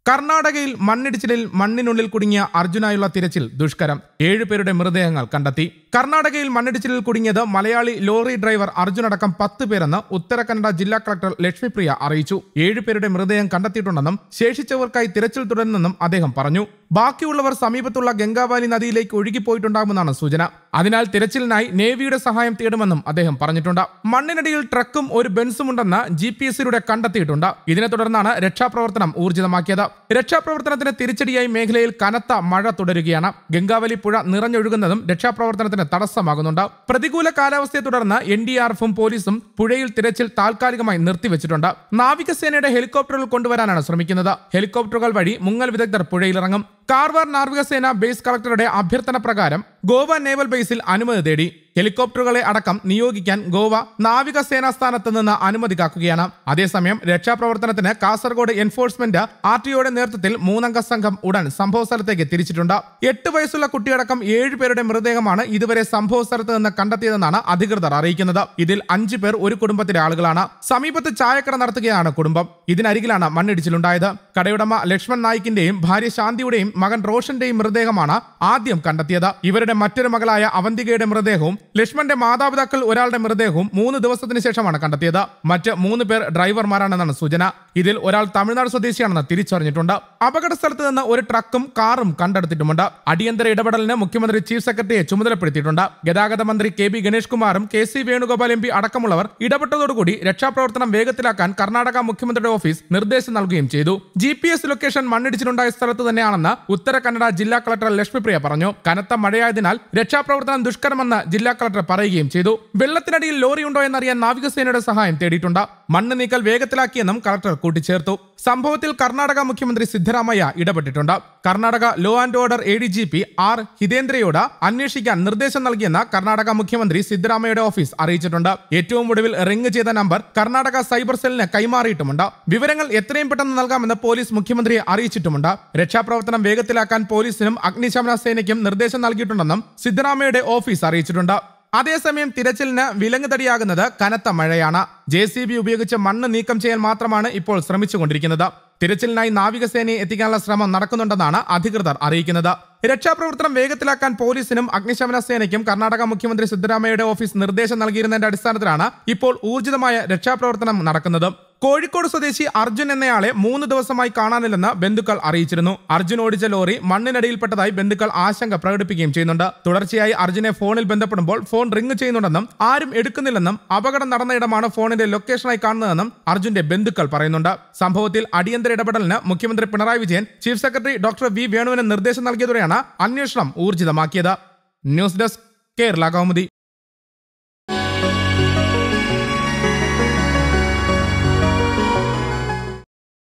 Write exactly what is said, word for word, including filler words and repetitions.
കർണാടകയിൽ മണ്ണിടിച്ചിലിൽ മണ്ണിനുള്ളിൽ കുടുങ്ങിയ അർജുനായുള്ള തിരച്ചിൽ ദുഷ്കരം. ഏഴുപേരുടെ മൃതദേഹങ്ങൾ കണ്ടെത്തി. കർണാടകയിൽ മണ്ണിടിച്ചിലിൽ കുടുങ്ങിയത് മലയാളി ലോറി ഡ്രൈവർ അർജുൻ അടക്കം പത്ത് പേരെന്ന് ഉത്തര കന്നഡ ജില്ലാ കളക്ടർ ലക്ഷ്മിപ്രിയ അറിയിച്ചു. ഏഴുപേരുടെ മൃതദേഹം കണ്ടെത്തിയിട്ടുണ്ടെന്നും ശേഷിച്ചവർക്കായി തിരച്ചിൽ തുടരുന്നെന്നും അദ്ദേഹം പറഞ്ഞു. ബാക്കിയുള്ളവർ സമീപത്തുള്ള ഗംഗാവാലി നദിയിലേക്ക് ഒഴുകിപ്പോയിട്ടുണ്ടാകുമെന്നാണ് സൂചന. അതിനാൽ തിരച്ചിലിനായി നേവിയുടെ സഹായം തേടുമെന്നും അദ്ദേഹം പറഞ്ഞിട്ടുണ്ട്. മണ്ണിനടിയിൽ ട്രക്കും ഒരു ബെൻസും ഉണ്ടെന്ന് ജി പി എസിലൂടെ കണ്ടെത്തിയിട്ടുണ്ട്. ഇതിനെ തുടർന്നാണ് രക്ഷാപ്രവർത്തനം ഊർജിതമാക്കിയത്. രക്ഷാപ്രവർത്തനത്തിന് തിരിച്ചടിയായി മേഖലയിൽ കനത്ത മഴ തുടരുകയാണ്. ഗംഗാവലി പുഴ നിറഞ്ഞൊഴുകുന്നതും രക്ഷാപ്രവർത്തനത്തിന് തടസ്സമാകുന്നുണ്ട്. പ്രതികൂല കാലാവസ്ഥയെ തുടർന്ന് എൻ ഡി ആർ എഫും പോലീസും പുഴയിൽ തിരച്ചിൽ താൽക്കാലികമായി നിർത്തിവെച്ചിട്ടുണ്ട്. നാവികസേനയുടെ ഹെലികോപ്റ്ററുകൾ കൊണ്ടുവരാനാണ് ശ്രമിക്കുന്നത്. ഹെലികോപ്റ്ററുകൾ വഴി മുങ്ങൽ വിദഗ്ധർ പുഴയിലിറങ്ങും. കാർവാർ നാവികസേന ബേസ് കളക്ടറുടെ അഭ്യർത്ഥന പ്രകാരം ഗോവ നേവൽ ബേസിൽ അനുമതി തേടി. ഹെലികോപ്റ്ററുകളെ അടക്കം നിയോഗിക്കാൻ ഗോവ നാവികസേനാ സ്ഥാനത്ത് നിന്ന് അനുമതി കാക്കുകയാണ്. അതേസമയം രക്ഷാപ്രവർത്തനത്തിന് കാസർഗോഡ് എൻഫോഴ്സ്മെന്റ് ആർ ടിഒയുടെ നേതൃത്വത്തിൽ മൂന്നംഗ സംഘം ഉടൻ സംഭവ സ്ഥലത്തേക്ക് തിരിച്ചിട്ടുണ്ട്. എട്ട് വയസ്സുള്ള കുട്ടിയടക്കം ഏഴ് പേരുടെ മൃതദേഹമാണ് ഇതുവരെ സംഭവ സ്ഥലത്ത് നിന്ന് കണ്ടെത്തിയതെന്നാണ് അധികൃതർ അറിയിക്കുന്നത്. ഇതിൽ അഞ്ചു പേർ ഒരു കുടുംബത്തിലെ ആളുകളാണ്. സമീപത്ത് ചായക്കട നടത്തുകയാണ് കുടുംബം. ഇതിനരികിലാണ് മണ്ണിടിച്ചിലുണ്ടായത്. കടയുടമ ലക്ഷ്മൺ നായിക്കിന്റെയും ഭാര്യ ശാന്തിയുടെയും മകൻ റോഷന്റെയും മൃതദേഹമാണ് ആദ്യം കണ്ടെത്തിയത്. ഇവരുടെ മറ്റൊരു മകളായ അവന്തികയുടെ മൃതദേഹവും ലക്ഷ്മന്റെ മാതാപിതാക്കൾ ഒരാളുടെ മൃതദേഹവും മൂന്ന് ദിവസത്തിന് ശേഷമാണ് കണ്ടെത്തിയത്. മറ്റ് മൂന്ന് പേർ ഡ്രൈവർമാരാണെന്നാണ് സൂചന. ഇതിൽ ഒരാൾ തമിഴ്നാട് സ്വദേശിയാണെന്ന് തിരിച്ചറിഞ്ഞിട്ടുണ്ട്. അപകട സ്ഥലത്ത് നിന്ന് ഒരു ട്രക്കും കാറും കണ്ടെടുത്തിട്ടുമുണ്ട്. അടിയന്തര ഇടപെടലിന് മുഖ്യമന്ത്രി ചീഫ് സെക്രട്ടറിയെ ചുമതലപ്പെടുത്തിയിട്ടുണ്ട്. ഗതാഗത മന്ത്രി കെ ബി ഗണേഷ് കുമാറും K C Venugopal M P അടക്കമുള്ളവർ ഇടപെട്ടതോടുകൂടി രക്ഷാപ്രവർത്തനം വേഗത്തിലാക്കാൻ കർണാടക മുഖ്യമന്ത്രിയുടെ ഓഫീസ് നിർദ്ദേശം നൽകുകയും ചെയ്തു. ജി പി എസ് ലൊക്കേഷൻ മണ്ണിടിച്ചിലുണ്ടായ സ്ഥലത്ത് തന്നെയാണെന്ന് ഉത്തര കന്നഡ ജില്ലാ കളക്ടർ ലക്ഷ്മിപ്രിയ പറഞ്ഞു. കനത്ത മഴയായതിനാൽ രക്ഷാപ്രവർത്തനം ദുഷ്കരമെന്ന് ജില്ലാ കളക്ടർ പറയുകയും ചെയ്തു. വെള്ളത്തിനടിയിൽ ലോറി ഉണ്ടോ എന്നറിയാൻ നാവികസേനയുടെ സഹായം തേടിയിട്ടുണ്ട്. മണ്ണ് നീക്കൽ വേഗത്തിലാക്കിയെന്നും കളക്ടർ കൂട്ടിച്ചേർത്തു. സംഭവത്തിൽ കർണാടക മുഖ്യമന്ത്രി സിദ്ധരാമയ്യ ഇടപെട്ടിട്ടുണ്ട്. Karnataka law and order A D G P R ഹിതേന്ദ്രയോട് അന്വേഷിക്കാൻ നിർദ്ദേശം നൽകിയെന്ന് കർണാടക മുഖ്യമന്ത്രി സിദ്ധരാമയ്യയുടെ ഓഫീസ് അറിയിച്ചിട്ടുണ്ട്. ഏറ്റവും ഒടുവിൽ റിംഗ് ചെയ്ത നമ്പർ കർണാടക സൈബർ സെല്ലിന് കൈമാറിയിട്ടുമുണ്ട്. വിവരങ്ങൾ എത്രയും പെട്ടെന്ന് നൽകാമെന്ന് പോലീസ് മുഖ്യമന്ത്രിയെ അറിയിച്ചിട്ടുമുണ്ട്. രക്ഷാപ്രവർത്തനം വേഗത്തിലാക്കാൻ പോലീസിനും അഗ്നിശമന സേനയ്ക്കും നിർദ്ദേശം നൽകിയിട്ടുണ്ടെന്നും സിദ്ധരാമയ്യയുടെ ഓഫീസ് അറിയിച്ചിട്ടുണ്ട്. അതേസമയം തിരച്ചിലിന് വിലങ്ങുതടിയാകുന്നത് കനത്ത മഴയാണ്. ജെ സി ബി ഉപയോഗിച്ച് മണ്ണ് നീക്കം ചെയ്യാൻ മാത്രമാണ് ഇപ്പോൾ ശ്രമിച്ചുകൊണ്ടിരിക്കുന്നത്. തിരച്ചിലിനായി നാവികസേനയെ എത്തിക്കാനുള്ള ശ്രമം നടക്കുന്നുണ്ടെന്നാണ് അധികൃതർ അറിയിക്കുന്നത്. രക്ഷാപ്രവർത്തനം വേഗത്തിലാക്കാൻ പോലീസിനും അഗ്നിശമന സേനയ്ക്കും കർണാടക മുഖ്യമന്ത്രി സിദ്ധരാമയ്യയുടെ ഓഫീസ് നിർദ്ദേശം നൽകിയിരുന്നതിന്റെ അടിസ്ഥാനത്തിലാണ് ഇപ്പോൾ ഊർജിതമായ രക്ഷാപ്രവർത്തനം നടക്കുന്നത്. കോഴിക്കോട് സ്വദേശി അർജുൻ എന്നയാളെ മൂന്ന് ദിവസമായി കാണാനില്ലെന്ന് ബന്ധുക്കൾ അറിയിച്ചിരുന്നു. അർജുൻ ഓടിച്ച ലോറി മണ്ണിനടിയിൽപ്പെട്ടതായി ബന്ധുക്കൾ ആശങ്ക പ്രകടിപ്പിക്കുകയും ചെയ്യുന്നുണ്ട്. തുടർച്ചയായി അർജുനെ ഫോണിൽ ബന്ധപ്പെടുമ്പോൾ ഫോൺ റിംഗ് ചെയ്യുന്നുണ്ടെന്നും ആരും എടുക്കുന്നില്ലെന്നും അപകടം നടന്ന ഇടമാണ് ഫോണിന്റെ ലൊക്കേഷനായി കാണുന്നതെന്നും അർജുന്റെ ബന്ധുക്കൾ പറയുന്നുണ്ട്. സംഭവത്തിൽ അടിയന്തര ഇടപെടലിന് മുഖ്യമന്ത്രി Pinarayi Vijayan chief secretary doctor V വേണുവിന് നിർദ്ദേശം നൽകിയതോടെയാണ് അന്വേഷണം ഊർജിതമാക്കിയത്. News desk Kerala Kaumudi.